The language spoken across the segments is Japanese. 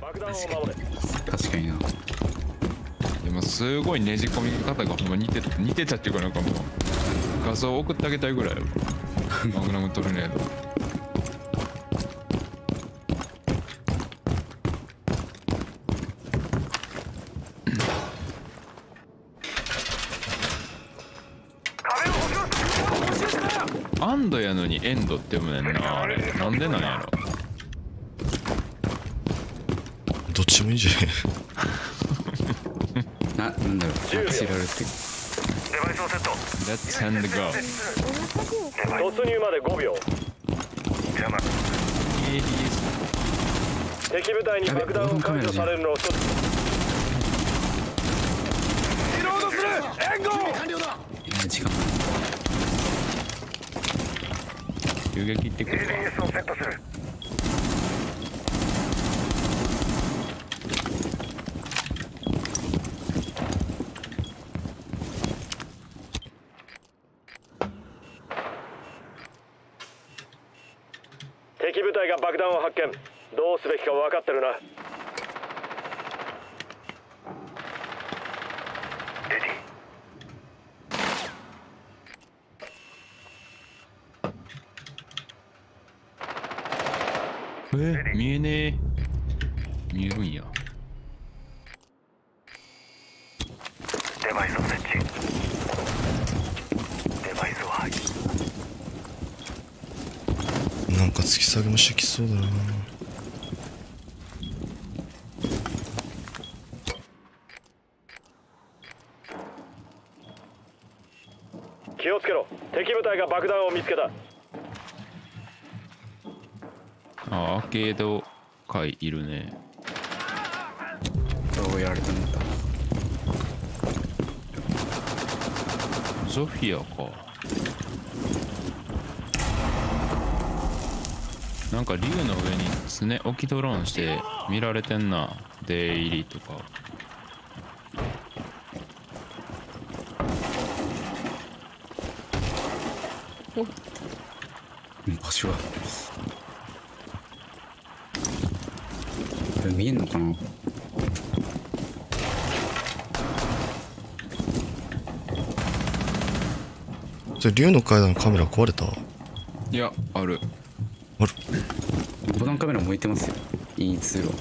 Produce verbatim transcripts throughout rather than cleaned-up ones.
爆弾を守れ。 確かにな。 でもすごいねじ込み方がほんま似てた似てたっていうかなんかもう画像送ってあげたいぐらいマグナムトルネード。アンドやのにエンドって読むねんなあれ。なんでなんやろ。 どっちもいいじゃん。 な、なんだろう、アクシラルって。 デバイスをセット。 Let's end the go。 突入までごびょう。敵部隊に爆弾を解除されるのを一つ。リロードする。援護。完了だ。 いや時間ない。 遊撃ってくるか。 エルビーエス をセットする。敵部隊が爆弾を発見。どうすべきか分かってるな。レディ。 え見えねえ。見えるんや。 デバイスを設置。デバイスを配置。 なんか突き下げもしてきそうだな。 気をつけろ。敵部隊が爆弾を見つけた。 あ、アーケード界いるね。 どうやられたんだ。 ゾフィアか。なんか竜の上に常置きドローンして見られてんな。出入りとか。 場所はこれ見えんのかな。 それ竜の階段のカメラ壊れた？ いや、ある。 ある。 ボタンカメラ向いてますよ。いい通路。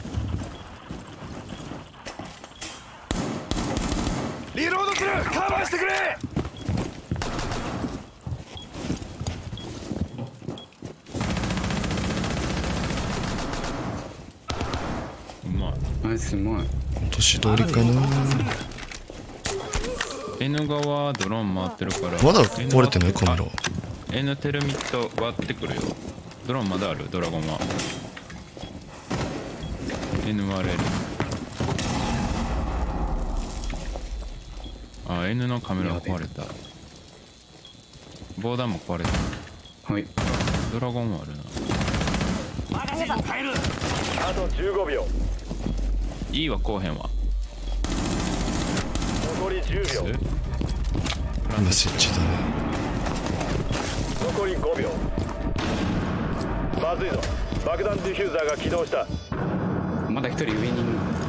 リロードする。カバーしてくれ。 うまい。 ナイス、うまい。 年通りかな。 N 側ドローン回ってるから。 まだ壊れてないカメラ。 N テルミット割ってくるよ。ドローンまだある。ドラゴンは N 割れる。あ、N のカメラ壊れた。防弾も壊れた。 はい。 ドラゴンもあるな。 あとじゅうごびょう。 いいわ、後編は。 残りじゅうびょう。 今設置だね。 残りごびょう。まずいぞ。爆弾ディフューザーが起動した。 まだ一人上にいる。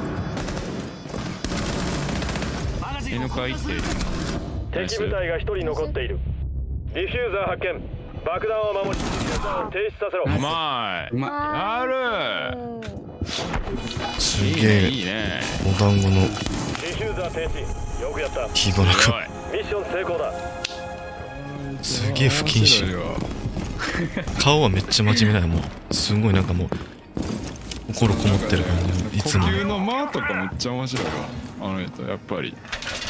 N 回行ってる。 敵部隊が一人残っている。ディフューザー発見。爆弾を守り、ディフューザーを停止させろ。 うまい。 うまやる。 すげいいね、 えいいね。 お団子のディフューザー停止。よくやった。 火花すごがい。 ミッション成功だ。 すげえ不謹慎。 面白いわ。 顔はめっちゃ真面目だよ。もうすごいなんかもう心こもってる感じ。いつも呼吸の間とかめっちゃ面白いわ。あの人やっぱり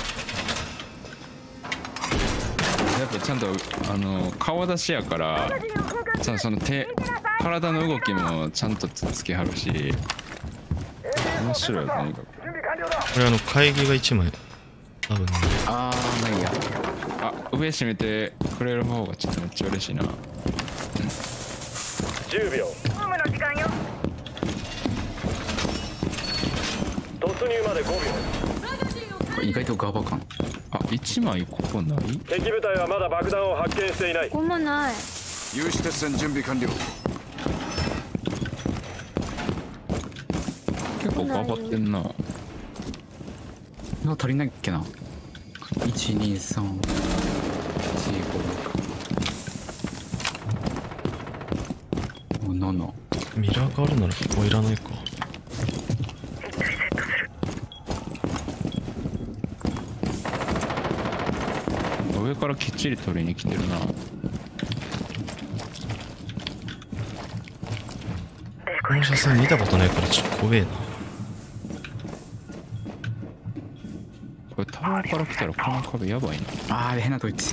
やっぱちゃんとあの顔出しやからちゃんとその手体の動きもちゃんとつつきはるし面白いよとにかく。 これあの会議がいちまい多分ね。 あー、ないや。 あ、上閉めてくれる方がちょっとめっちゃ嬉しいな。 じゅうびょう。突入までごびょう。 意外とガバ感。 あ、いちまいここない？ 敵部隊はまだ爆弾を発見していない。 ここもない。 有刺鉄線準備完了。 頑張ってんな。 なんか足りないっけな。いちにさんよんごろくなな。 ミラーがあるならここいらないか。 上からきっちり取りに来てるな。 この車線見たことないからちょっと怖えな。 これタワーから来たらこの壁やばいな。 あー、変なとこ行って。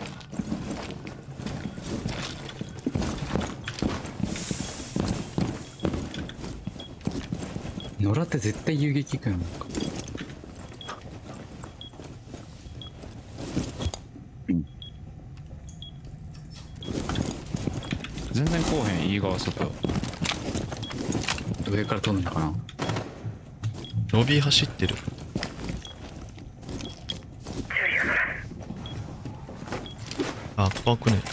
野良って絶対遊撃くんのか。 全然こうへん、いい側外。 上から飛んだかな。 ロビー走ってる。あ、ここ開くね。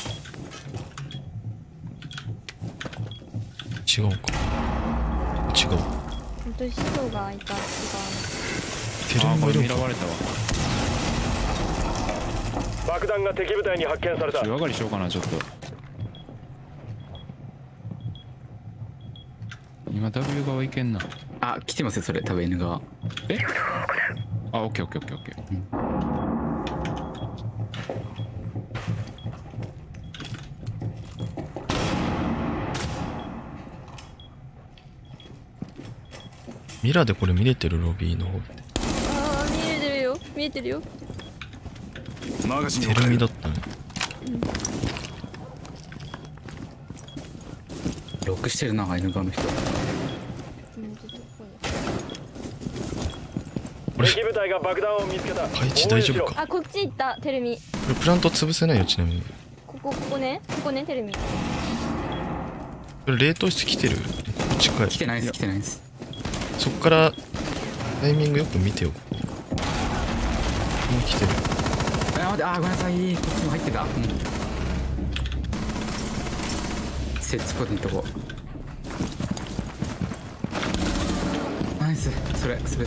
違うか。違う。 本当に湿度が開いた。違う。 テルミもいるんか。 見られたわ。 爆弾が敵部隊に発見された。 上がりしようかな、ちょっと。今 W 側いけんな。 あ、来てますよ、それ。多分 N 側。 えあ、オッケーオッケーオッケーオッケー。 ミラーでこれ見れてるロビーの方って。 ああ、見えてるよ。見えてるよ。 テルミだったね。 ロックしてるな、N 側の人。 うん、ちょっとここれ敵部隊が爆弾を見つけた。 配置大丈夫か。 あ、こっち行った。テレミ。 これプラント潰せないよ、ちなみに。 ここ、ここね。ここね、テレミ。 これ冷凍室来てる。ここ近い。 来てないです、来てないです。 そっからタイミングよく見てよ。もう来てる。 あ、待って、あー、ごめんなさい。こっちも入ってた。うん。設置ポテンとこ。ナイス。それ、それです。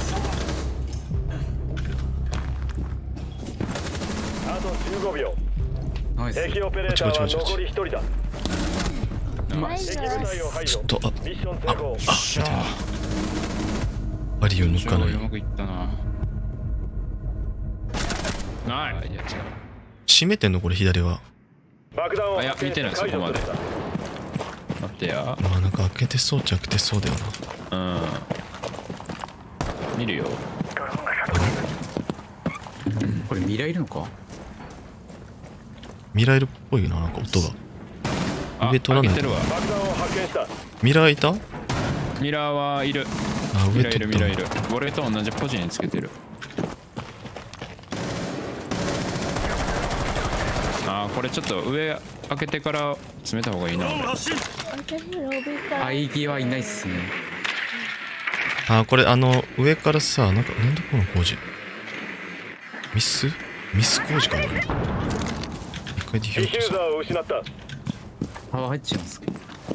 あとじゅうごびょう。 ナイス。 敵オペレーターは残りひとりだ。 ナイス。 敵部隊を排除。 ちょっと、あ、 ミッション成功。 しゃあ。 バリを抜かなうい。 まくいったな。ない。いや違う。 閉めてんのこれ左は。 爆弾をあいや発見見てない解除そこまでされた。 待ってや。 まあなんか開けてそうっちゃ開けてそうだよな。 うん。見るよ。 これミラいるのか。 ミライルっぽいな、なんか音が。 あ、 上取らない開けてるわ。 爆弾を発見した。 ミラーいた？ ミラーはいる。 あ、 ミラーいる上取ったミラーいる。俺と同じポジにつけてる。あーこれちょっと上開けてから詰めた方がいいな。俺私のロビーから。 アイディはいないっすね。 あ、これあの上からさ、なんかなんでこの工事ミスミス工事かな。一回でデ拾うとさィフューザーを失った。 あ、入っちゃいますか。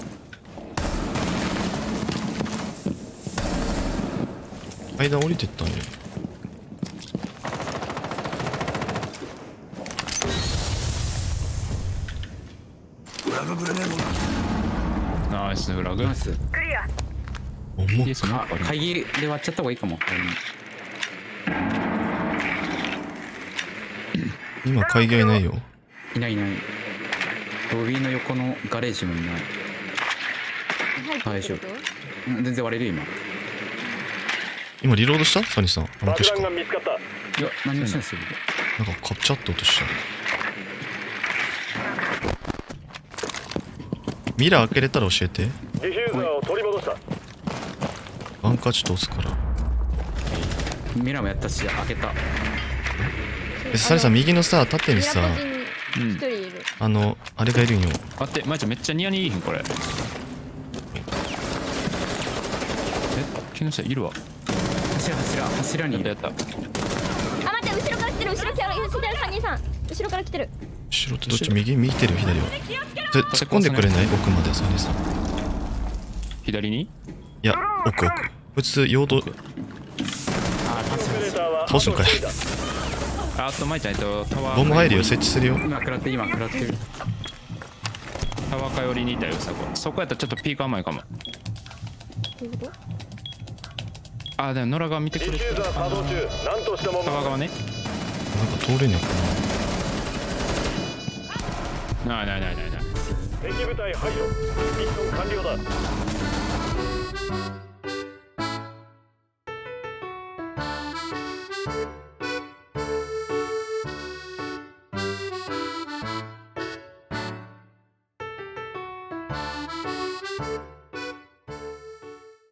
階段降りてったんや。 ナイスフラグ。 ナイス。 重っ。 いいですね。 あ、会議で割っちゃった方がいいかも。 今会議はいないよ。 いないいない。ロビーの横のガレージもいない。 入ってるってこうん、全然割れる今。 今リロードしたサニーさん。あの爆確か弾が見つかった。 いや、何もしてないですよ。 なんかカプチャッと落とした。ミラー開けれたら教えて。 ディフューザーを取り戻した。 バンカーちょっと押すから。 ミラーもやったし、開けた。 え、サニーさん右のさ、縦と？ にさ、 ミラポジに一人いる。 あの、あれがいるんよ。 待って、まいちゃんめっちゃニヤニヤいいひんこれ。え、木下いるわ。 柱、柱、柱にいる。 やったやった。 あ、待って、後ろから来てる、後ろから来てる、さんにんさん。後ろから来てる。 後ろってどっち？右見てる左は。で、突っ込んでくれない？奥までサニーさん。い左にや、奥奥。 いつ用途オペレーターは倒すんかい。 ああとマイちゃんえっとタワーボム入るよ、設置するよ。 今食らって今食らってる。 タワーか寄りにいたよそこ。そこやったらちょっとピーク甘いかも。ああでも野良が見てデくれてる。 ィフューザー作動中。何としてもタワー側ね。 なんか通れんのかないないないないない。 敵部隊排除。ミッション完了だ。